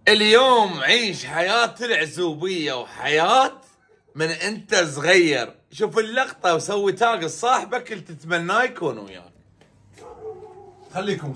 اليوم عيش حياة العزوبية وحياة من انت صغير. شوف اللقطة وسوي تاج لصاحبك اللي تتمناه يكون وياك. خليكم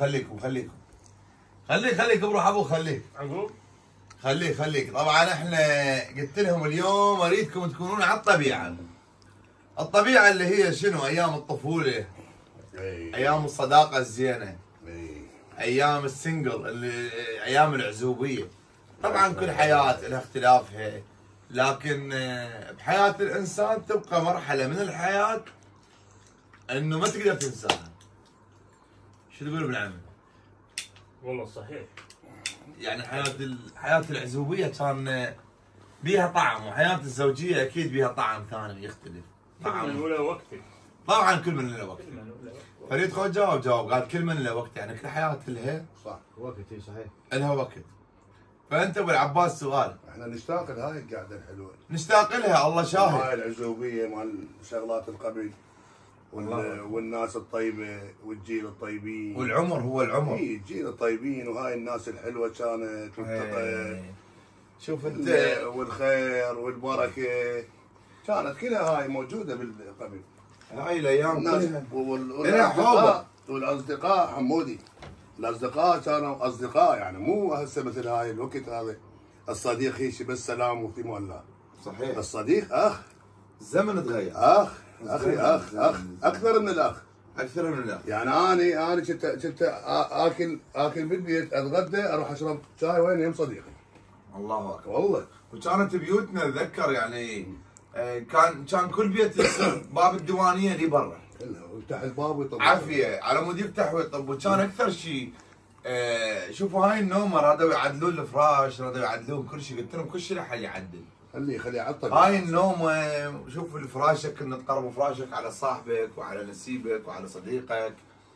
خليك بروح ابو خليك عقوب خليك. طبعا احنا قلت لهم اليوم اريدكم تكونون على الطبيعة. الطبيعة اللي هي شنو؟ ايام الطفولة، ايام الصداقة الزينة، ايام السنجل، ايام العزوبية. طبعا كل حياة لها اختلافها، لكن بحياة الانسان تبقى مرحلة من الحياة انه ما تقدر تنساها. شو تقول ابن عمي؟ والله صحيح. يعني حياة العزوبية كان بيها طعم، وحياة الزوجية اكيد بيها طعم ثاني يختلف. كل من ولا وقته. طبعا كل من له وقت. فريد خو جاوب قال كل من له وقت، يعني كل حياة لها صح وقت. اي صحيح لها وقت. فانت ابو العباس سؤال، احنا نشتاق لهاي القعده الحلوه، نشتاق لها الله شاهد. هاي العزوبيه مال شغلات القبل والناس الطيبه والجيل الطيبين والعمر هو العمر. اي الجيل الطيبين وهاي الناس الحلوه كانت والتقى. شوف انت والخير والبركه كانت كلها هاي موجوده بالقبل. هاي الايام كلها والاصدقاء حمودي، الاصدقاء كانوا اصدقاء، يعني مو هسه مثل هاي الوقت هذا الصديق هيش بس سلام وفي مولع. صحيح. الصديق اخ. الزمن تغير. اخي اخ اكثر من الاخ. اكثر من الاخ. يعني انا كنت اكل بالبيت، اتغدى اروح اشرب شاي وين يم صديقي. الله اكبر والله. وكانت بيوتنا اتذكر يعني كان كل بيت يصير باب الديوانيه اللي برا. يفتح الباب ويطب عافيه على مود يفتح ويطب. وكان اكثر شيء شوفوا هاي النومر هذا يعدلون الفراش، هذا يعدلون كل شيء. قلت لهم كل شيء راح يعدل. خليه يعطل. هاي النومه شوف فراشك، ان تقرب فراشك على صاحبك وعلى نسيبك وعلى صديقك.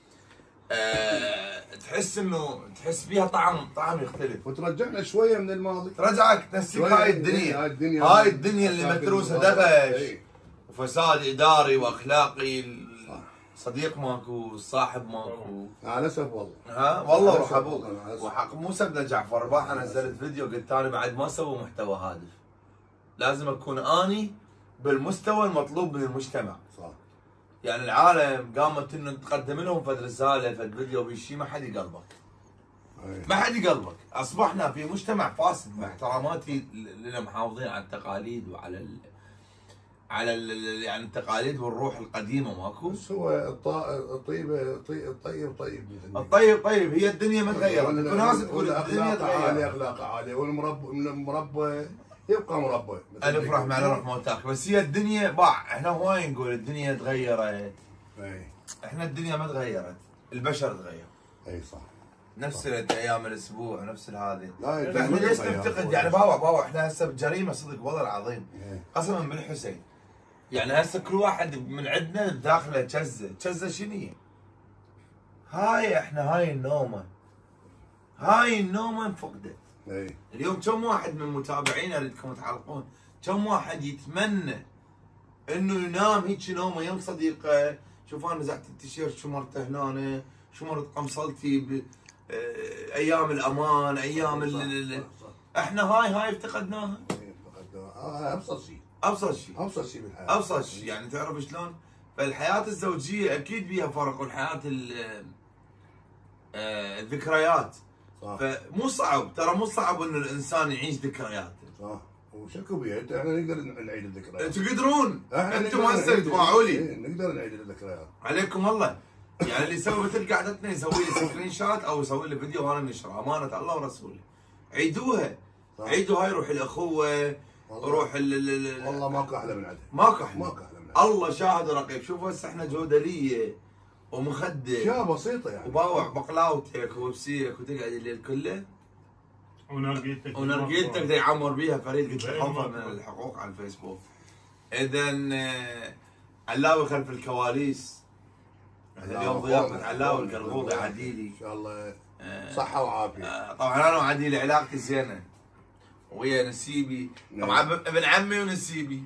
تحس بيها طعم يختلف، وترجعنا شويه من الماضي، ترجعك تنسيك هاي الدنيا اللي متروسه دغش وفساد اداري واخلاقي. صديق ماكو، الصاحب ماكو. مع الاسف والله. والله روح ابوك. وحق موسى بن جعفر رباح انا نزلت فيديو قلت انا بعد ما سووا محتوى هادف، لازم اكون اني بالمستوى المطلوب من المجتمع. صح. يعني العالم قامت انه تقدم لهم فد رساله فد فيديو بشيء ما حد يقلبك. ما حد يقلبك. اصبحنا في مجتمع فاسد، مع احتراماتي لنا محافظين على التقاليد وعلى يعني التقاليد والروح القديمه ماكو. بس هو الطيب طيب. الطيب هي الدنيا ما تغيرت. وناس تقول الدنيا تغيرت. اخلاق عاليه والمربى يبقى مربى. الف رحمه على روح موتاك. بس هي الدنيا احنا هواي نقول الدنيا تغيرت. احنا الدنيا ما تغيرت، البشر تغير. اي صح. نفس ايام الاسبوع نفس هذه. احنا ليش نفتقد؟ يعني باوا احنا هسه بجريمه صدق والله العظيم قسما بالحسين. يعني هسه كل واحد من عندنا داخله كزه شنو هي؟ هاي النومه انفقدت. اليوم كم واحد من متابعينا اريدكم تعلقون، كم واحد يتمنى انه ينام هيك نومه يم صديقه. شوف انا نزعت التيشيرت شمرته هنا، شمرت قمصلتي ايام الامان، ايام احنا هاي افتقدناها. ابسط شيء بالحياه. ابسط شيء يعني تعرف شلون؟ فالحياه الزوجيه اكيد بيها فرق، والحياه الذكريات. صح. فمو صعب، ترى مو صعب انه الانسان يعيش ذكرياته. صح. وشكو بيها احنا نقدر نعيد الذكريات. تقدرون انتم هسه تسمعوا لي. نقدر نعيد الذكريات. عليكم الله. يعني اللي يسوي مثل قعدتنا يسوي لي سكرين شات او يسوي لي فيديو وانا نشره، امانه الله ورسوله. عيدوها. صح. عيدوا هاي روح الاخوه، روح والله ماكو احلى من عدها. ماكو احلى من عدها. الله شاهد رقيب. شوف هسه احنا جودليه ومخده اشياء بسيطه يعني، وباوع بقلاوتك وبسيرك وتقعد الليل كله ونرجيلتك دا يعمر بيها فريد. قلت حظا من الحقوق على الفيسبوك. اذا علاوي خلف الكواليس. اليوم ضيافه علاوي القرغوضي عديلي ان شاء الله صحه وعافيه. طبعا انا وعديلي علاقتي زينه ويا نسيبي. طبعا ابن عمي ونسيبي،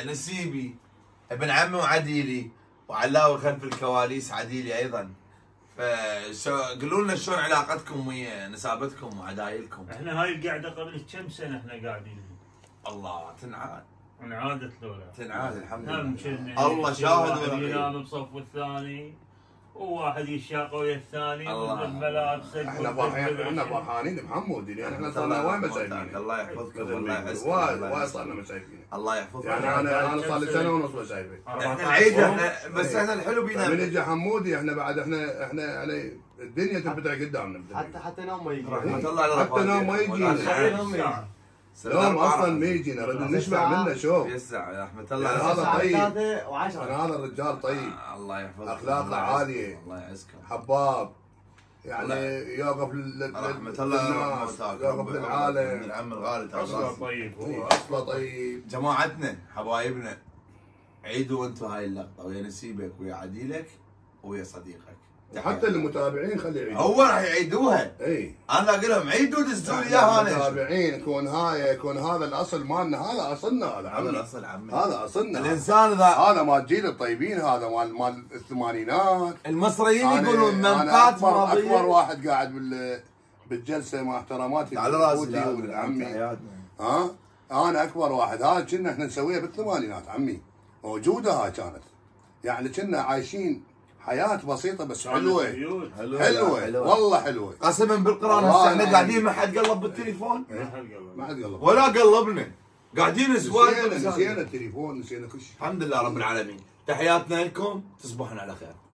نسيبي ابن عمي وعديلي، وعلاوي خلف الكواليس عديلي ايضا. قولوا لنا شلون علاقتكم ويا نسابتكم وعدايلكم. احنا هاي القعده قبل كم سنه احنا قاعدين. الله تنعاد. انعادت لولا. تنعاد الحمد نعم، لله. الله شاهد واحد ولا ينام بصف الثاني وواحد يشاق ويا الثاني والملابس. احنا فرحانين محمود، يعني احنا صرنا وين ما شايفين. الله يحفظكم الله يعزكم. وايد صرنا ما شايفين. الله يحفظكم. يعني انا صار لي سنه ونص ما شايفين. احنا العيد احنا بس احنا الحلو بينا من يجي حمودي احنا بعد احنا يعني الدنيا تنفتح قدامنا. حتى نوم ما يجي. رحمة الله على حتى نوم ما يجينا. نوم اصلا ما يجينا، نريد نشبع منه. شوف يسع يا رحمة الله. يعني هذا طيب. 3 و10. انا هذا الرجال طيب. الله يحفظك. اخلاقه عاليه. الله يعزكم. حباب. يعني يوقف رحمة الله للناس، يوقف للعالم. العم الغالي اصلا طيب. هو اصله طيب. جماعتنا حبايبنا، عيدوا انتم هاي اللقطه ويا نسيبك ويا عديلك ويا صديقك. حتى المتابعين خلي يعيدوا. هو راح يعيدوها. اي انا اقول لهم عيدوا دزوا لي اياها. انا المتابعين يكون هذا الاصل مالنا، هذا اصلنا. هذا الاصل عمي. هذا اصلنا. الانسان هذا مال جيل الطيبين، هذا مال الثمانينات. المصريين يقولون من فات اكبر واحد قاعد بالجلسه مع احتراماتي على راسي ولد عمي. ها انا اكبر واحد. هذا كنا احنا نسويها بالثمانينات عمي، موجوده هاي كانت. يعني كنا عايشين حياة بسيطة بس حلوة. حلوة والله حلوة. قسما بالقرآن هسه احنا قاعدين ما حد قلب بالتليفون. ما حد قلب ولا قلبنا. قاعدين نسينا التليفون، نسينا كل شيء. الحمد لله رب العالمين. تحياتنا لكم، تصبحون على خير.